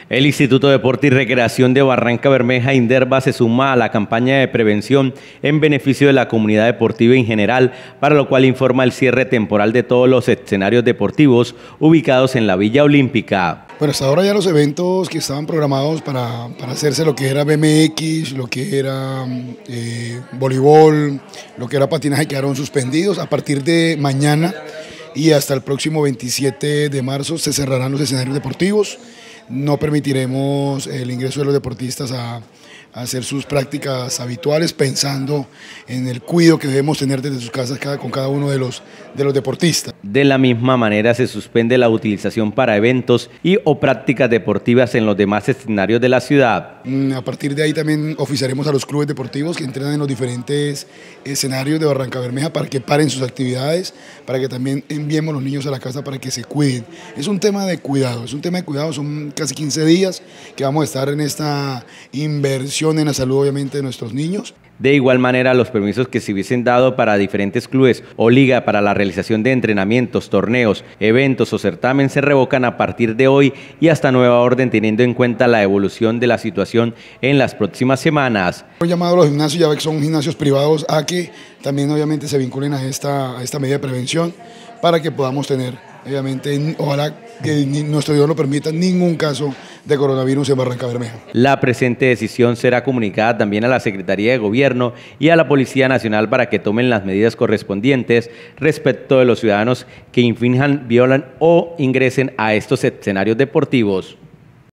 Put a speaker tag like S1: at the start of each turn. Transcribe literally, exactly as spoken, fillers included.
S1: El Instituto de Deporte y Recreación de Barrancabermeja, INDERVA, se suma a la campaña de prevención en beneficio de la comunidad deportiva en general, para lo cual informa el cierre temporal de todos los escenarios deportivos ubicados en la Villa Olímpica.
S2: Bueno, hasta ahora ya los eventos que estaban programados para, para hacerse lo que era B M X, lo que era eh, voleibol, lo que era patinaje, quedaron suspendidos. A partir de mañana y hasta el próximo veintisiete de marzo se cerrarán los escenarios deportivos. No permitiremos el ingreso de los deportistas a, a hacer sus prácticas habituales, pensando en el cuidado que debemos tener desde sus casas cada, con cada uno de los, de los deportistas.
S1: De la misma manera se suspende la utilización para eventos y o prácticas deportivas en los demás escenarios de la ciudad.
S2: A partir de ahí también oficiaremos a los clubes deportivos que entrenan en los diferentes escenarios de Barrancabermeja para que paren sus actividades, para que también enviemos a los niños a la casa para que se cuiden. Es un tema de cuidado, es un tema de cuidado, son casi quince días que vamos a estar en esta inversión en la salud, obviamente, de nuestros niños.
S1: De igual manera, los permisos que se hubiesen dado para diferentes clubes o liga para la realización de entrenamientos, torneos, eventos o certamen se revocan a partir de hoy y hasta nueva orden, teniendo en cuenta la evolución de la situación en las próximas semanas.
S2: He llamado a los gimnasios, ya que son gimnasios privados, a que también obviamente se vinculen a esta, a esta medida de prevención para que podamos tener, obviamente, ojalá que nuestro Dios lo permita, ningún caso de coronavirus en Barrancabermeja.
S1: La presente decisión será comunicada también a la Secretaría de Gobierno y a la Policía Nacional para que tomen las medidas correspondientes respecto de los ciudadanos que infrinjan, violan o ingresen a estos escenarios deportivos.